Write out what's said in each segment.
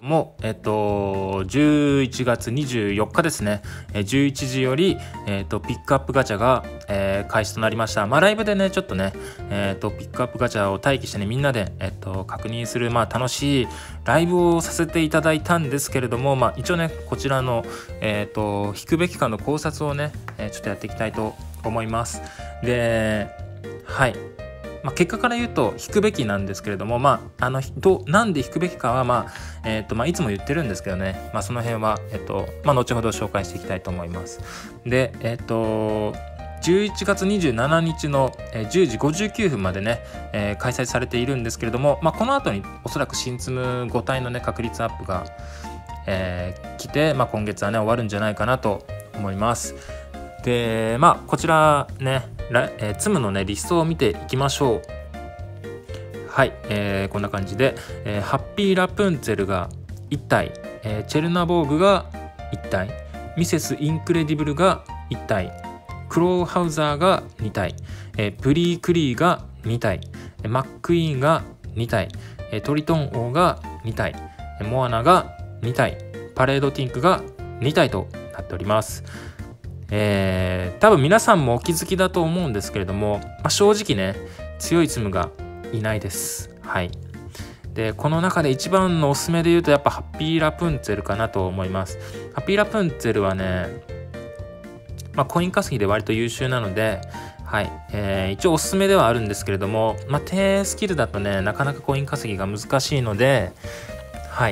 も、11月24日ですね、11時より、ピックアップガチャが、開始となりました。ライブでね、ちょっとね、ピックアップガチャを待機してね、みんなで、確認する、楽しいライブをさせていただいたんですけれども、一応ね、こちらの、引くべきかの考察をね、ちょっとやっていきたいと思います。で、はい。結果から言うと引くべきなんですけれども、なんで引くべきかは、いつも言ってるんですけどね、その辺は、後ほど紹介していきたいと思います。で、11月27日の10時59分までね、開催されているんですけれども、この後におそらく新ツム5体のね確率アップが、来て、今月はね終わるんじゃないかなと思います。で、こちらね、ツムのねリストを見ていきましょう。はい、こんな感じで、ハッピーラプンツェルが1体、チェルナボーグが1体、ミセスインクレディブルが1体、クローハウザーが2体、プリークリーが2体、マックイーンが2体、トリトン王が2体、モアナが2体、パレードティンクが2体となっております。多分皆さんもお気づきだと思うんですけれども、正直ね強いツムがいないです。はい。でこの中で一番のおすすめで言うとやっぱハッピーラプンツェルかなと思います。ハッピーラプンツェルはね、コイン稼ぎで割と優秀なので、はい、一応おすすめではあるんですけれども、低スキルだとねなかなかコイン稼ぎが難しいので、はい、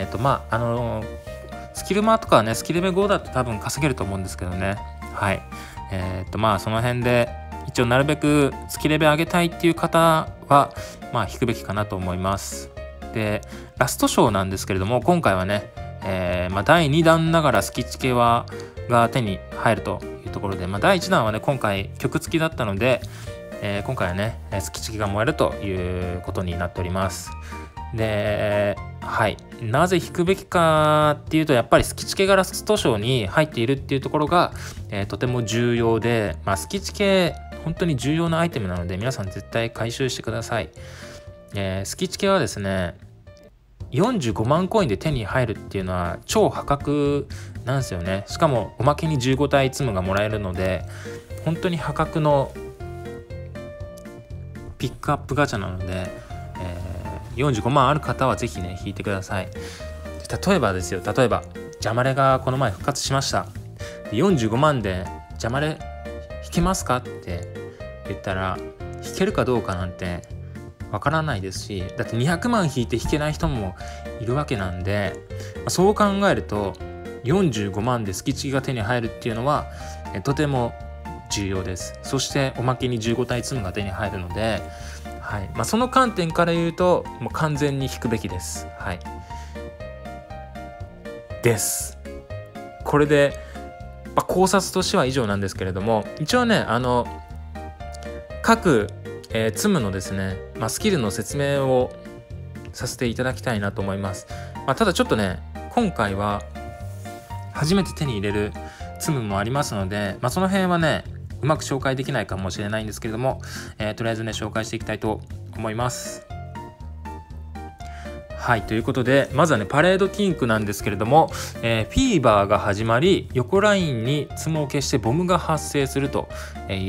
スキルマとかはねスキルレベル5だと多分稼げると思うんですけどね。はい。その辺で一応なるべくスキルレベル上げたいっていう方は引くべきかなと思います。でラストショーなんですけれども、今回はね、第2弾ながらスキチ系が手に入るというところで、第1弾はね今回曲付きだったので、今回はねスキチ系が燃えるということになっております。で、はい、なぜ引くべきかっていうと、やっぱりスキチ系がラストショーに入っているっていうところが、とても重要で、スキチ系本当に重要なアイテムなので皆さん絶対回収してください。スキチ系はですね45万コインで手に入るっていうのは超破格なんですよね。しかもおまけに15体ツムがもらえるので本当に破格のピックアップガチャなので、45万ある方はぜひね引いてください。例えばですよ、ジャマレがこの前復活しました。45万でジャマレ引けますかって言ったら引けるかどうかなんてわからないですし、だって200万引いて引けない人もいるわけなんで、そう考えると45万でスキチが手に入るっていうのはとても重要です。そしておまけに15体ツムが手に入るので、はい、その観点から言うともう完全に引くべきです。はい。です。これで、考察としては以上なんですけれども、一応ね各ツムのですね、スキルの説明をさせていただきたいなと思います。ただちょっとね今回は初めて手に入れるツムもありますので、その辺はねうまく紹介できないかもしれないんですけれども、とりあえずね紹介していきたいと思います。はい、ということでまずはねパレードティンクなんですけれども、フィーバーが始まり横ラインにツムを消してボムが発生するという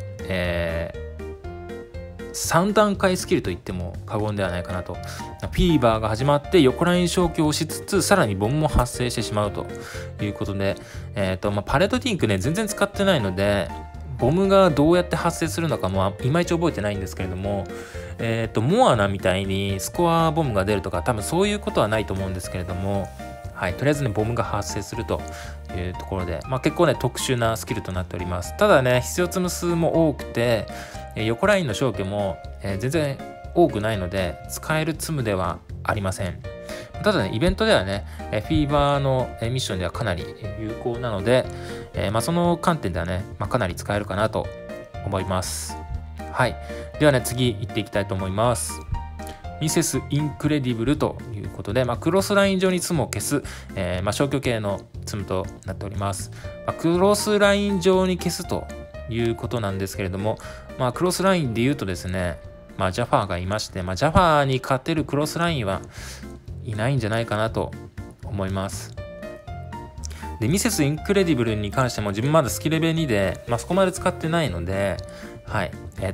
、3段階スキルといっても過言ではないかなと。フィーバーが始まって横ライン消去をしつつさらにボムも発生してしまうということで、パレードティンクね全然使ってないのでボムがどうやって発生するのかもいまいち覚えてないんですけれども、モアナみたいにスコアボムが出るとか多分そういうことはないと思うんですけれども、はい、とりあえずねボムが発生するというところで、結構ね特殊なスキルとなっております。ただね必要ツム数も多くて横ラインの消去も、全然多くないので使えるツムではありません。ただねイベントではねフィーバーのミッションではかなり有効なので、その観点ではね、かなり使えるかなと思います。はい、ではね次行っていきたいと思います。ミセスインクレディブルということで、クロスライン上にツムを消す、消去系のツムとなっております。クロスライン上に消すということなんですけれども、クロスラインで言うとですね、ジャファーがいまして、ジャファーに勝てるクロスラインはいないんじゃないかなと思います。でミセスインクレディブルに関しても自分まだスキルレベル2で、そこまで使ってないので、はい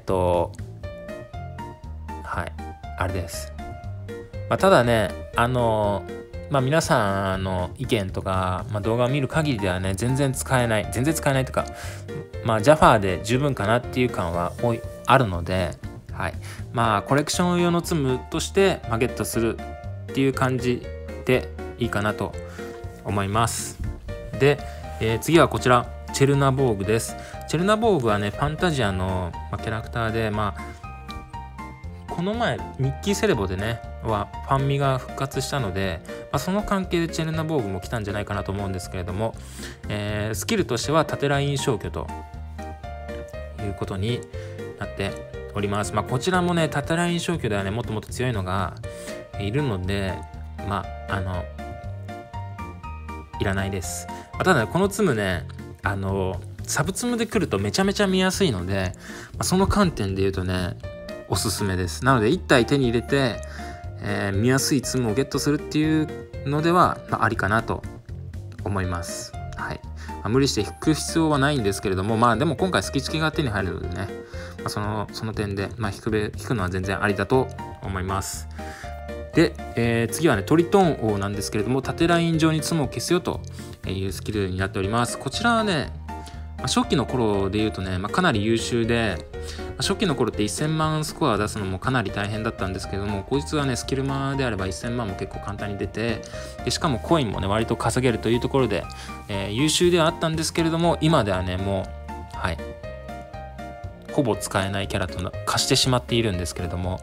あれです。ただね皆さんの意見とか、動画を見る限りではね全然使えないというか、Jaffa で十分かなっていう感はあるので、コレクション用のツムとして、ゲットするっていう感じでいいかなと思います。で、次はこちらチェルナボーグです。チェルナボーグはねファンタジアの、キャラクターで、この前ミッキーセレボでねファンミが復活したので、その関係でチェルナボーグも来たんじゃないかなと思うんですけれども、スキルとしては縦ライン消去ということになっております。こちらもね縦ライン消去ではねもっともっと強いのがいるのでいらないです。ただねこのツムねサブツムで来るとめちゃめちゃ見やすいので、その観点で言うとねおすすめです。なので1体手に入れて、見やすいツムをゲットするっていうのでは、ありかなと思います。無理して引く必要はないんですけれども、でも今回スキチキが手に入るのでね、その点で、引くのは全然ありだと思います。で、次はねトリトン王なんですけれども、縦ライン上にツムを消すよというスキルになっております。こちらはね初期の頃で言うとね、かなり優秀で、初期の頃って1000万スコア出すのもかなり大変だったんですけども、こいつはねスキルマであれば1000万も結構簡単に出て、でしかもコインもね割と稼げるというところで、優秀ではあったんですけれども、今ではねもうほぼ使えないキャラと化してしまっているんですけれども、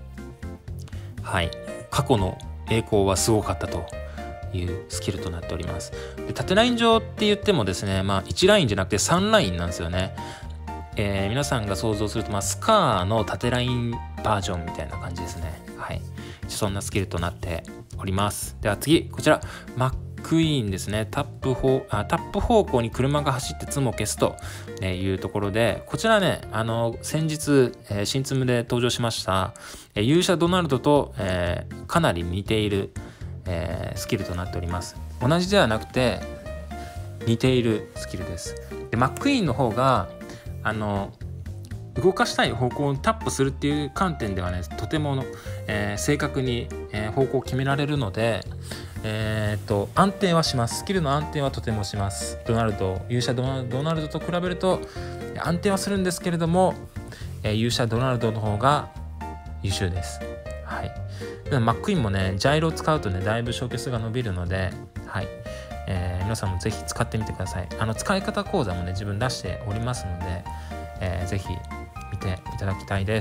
過去の栄光はすごかったというスキルとなっております。で縦ライン上って言ってもですね、1ラインじゃなくて3ラインなんですよね。皆さんが想像すると、スカーの縦ラインバージョンみたいな感じですね。そんなスキルとなっております。では次こちらマックイーンですね。タップ方向に車が走ってツムを消すというところで、こちらね先日、新ツムで登場しました勇者ドナルドと、かなり似ているスキルとなっております。同じではなくて似ているスキルです。でマックイーンの方が動かしたい方向をタップするっていう観点ではねとても正確に、方向を決められるので、安定はします。スキルの安定はとてもします。勇者ドナルドと比べると安定はするんですけれども、勇者ドナルドの方が優秀です。マックイーンもねジャイロを使うとねだいぶ消去数が伸びるので、皆さんもぜひ使ってみてください。使い方講座もね自分出しておりますので、ぜひ見ていただきたいです。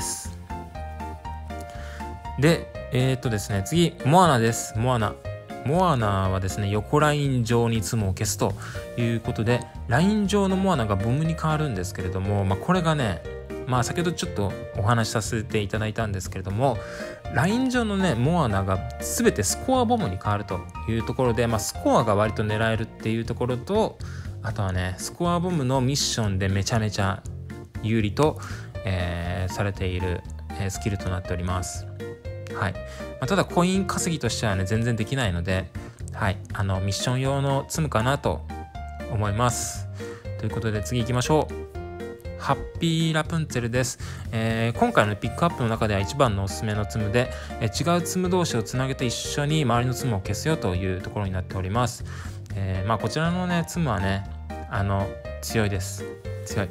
でですね次モアナです。モアナはですね横ライン上にツムを消すということで、ライン上のモアナがボムに変わるんですけれども、これがね先ほどちょっとお話しさせていただいたんですけれども、ライン上のねモアナが全てスコアボムに変わるというところで、スコアが割と狙えるっていうところと、あとはねスコアボムのミッションでめちゃめちゃ有利と、されている、スキルとなっております。ただコイン稼ぎとしてはね全然できないので、ミッション用のツムかなと思います。ということで次行きましょう。ハッピーラプンツェルです。今回のピックアップの中では一番のおすすめのツムで、違うツム同士をつなげて一緒に周りのツムを消すよというところになっております。こちらのねツムはね強いです。強い。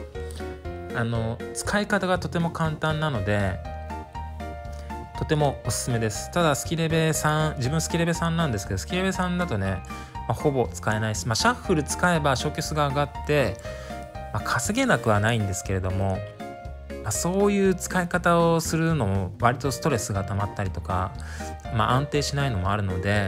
使い方がとても簡単なのでとてもおすすめです。ただスキレベ3、自分スキレベ3なんですけど、スキレベ3だとね、ほぼ使えないです。シャッフル使えば消去数が上がって、稼げなくはないんですけれども、そういう使い方をするのも割とストレスが溜まったりとか、安定しないのもあるので、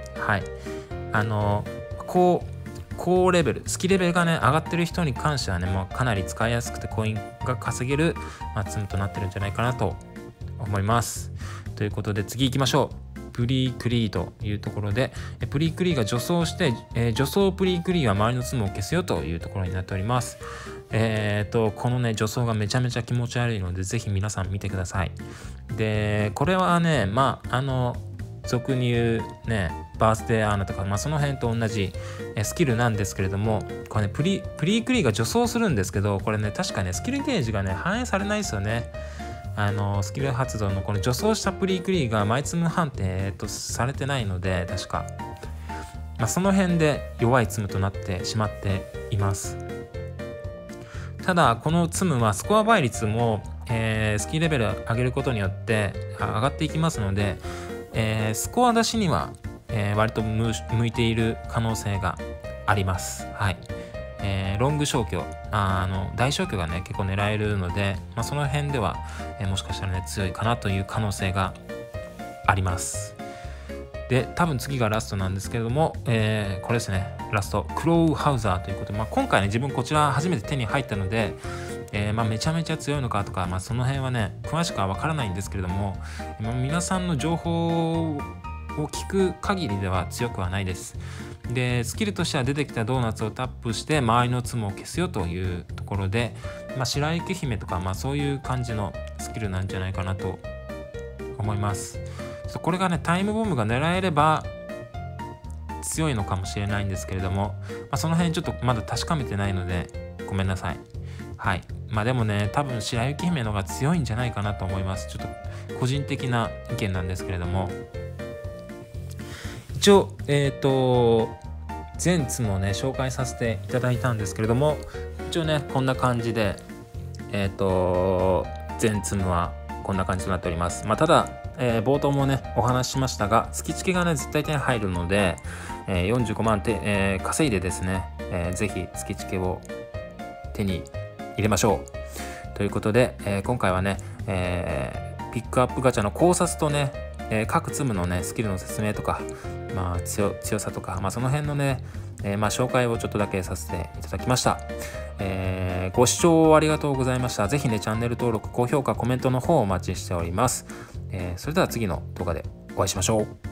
高レベル、スキレベルがね上がってる人に関してはねかなり使いやすくてコインが稼げる、ツムとなってるんじゃないかなと思います。ということで次行きましょう。プリークリーというところで、プリークリーが助走して、助走プリークリーは周りのツムを消すよというところになっております。このね助走がめちゃめちゃ気持ち悪いのでぜひ皆さん見てください。でこれはね俗に言うねバースデーアーナとか、その辺と同じスキルなんですけれども、これねプリークリーが助走するんですけど、これね確かねスキルゲージがね反映されないですよね。スキル発動のこの助走したプリークリーがマイツム判定されてないので、確か、その辺で弱いツムとなってしまっています。ただこのツムはスコア倍率も、スキルレベル上げることによって上がっていきますので、スコア出しには、割と向いている可能性があります。はい。ロング消去、大消去がね結構狙えるので、その辺では、もしかしたらね強いかなという可能性があります。で多分次がラストなんですけれども、これですね、ラストクロウハウザーということで、今回ね自分こちら初めて手に入ったので、めちゃめちゃ強いのかとか、その辺はね詳しくは分からないんですけれども、皆さんの情報を聞く限りでは強くはないです。でスキルとしては出てきたドーナツをタップして周りのツムを消すよというところで、白雪姫とか、そういう感じのスキルなんじゃないかなと思います。これがねタイムボムが狙えれば強いのかもしれないんですけれども、その辺ちょっとまだ確かめてないのでごめんなさい。はい。でもね多分白雪姫の方が強いんじゃないかなと思います。ちょっと個人的な意見なんですけれども、一応全ツムをね紹介させていただいたんですけれども、一応ねこんな感じで全ツムはこんな感じとなっております。ただ、冒頭もねお話ししましたが、月チケがね絶対手に入るので、45万稼いでですね、ぜひ月チケを手に入れましょうということで、今回はね、ピックアップガチャの考察とね、各ツムのねスキルの説明とか、強さとか、その辺のね、紹介をちょっとだけさせていただきました。ご視聴ありがとうございました。ぜひねチャンネル登録、高評価、コメントの方をお待ちしております。それでは次の動画でお会いしましょう。